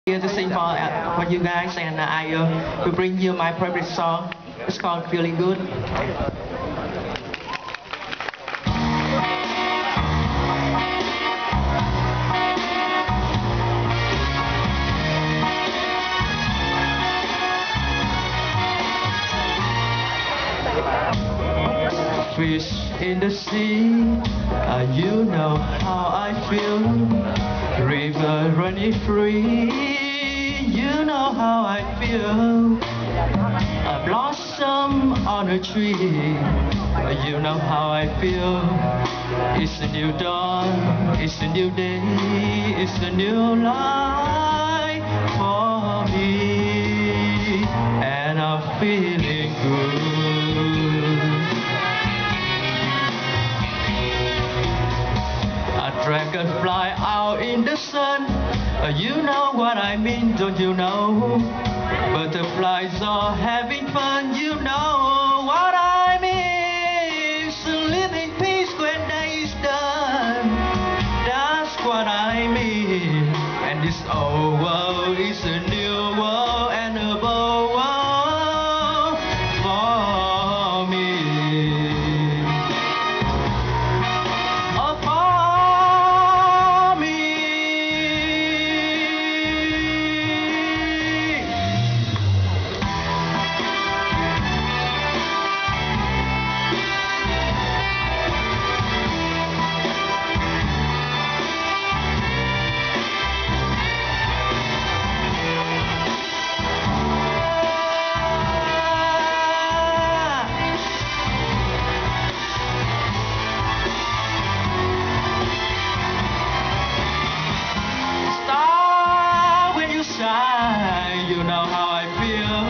Here to sing for you guys, and I will bring you my favorite song. It's called Feeling Good. Fish in the sea, you know how I feel. River running free, you know how I feel. A blossom on a tree, you know how I feel. It's a new dawn, it's a new day, it's a new life for me, and I'm feeling good. Dragonfly out in the sun, you know what I mean, don't you know? Butterflies are having fun, you know what I mean. It's a living peace when day is done, that's what I mean. And this old world is a new world and a bold world for me. You know how I feel.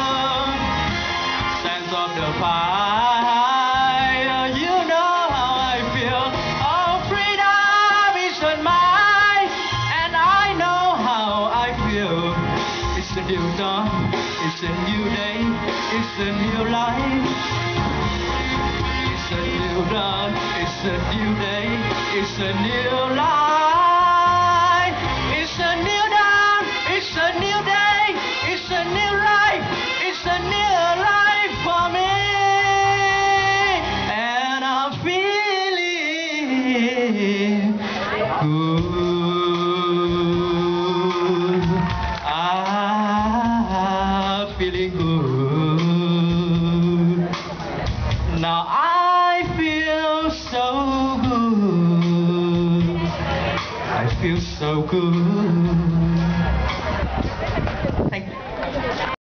Sense of the fire, you know how I feel. Oh, freedom is mine, and I know how I feel. It's a new dawn, it's a new day, it's a new life. It's a new dawn, it's a new day, it's a new life.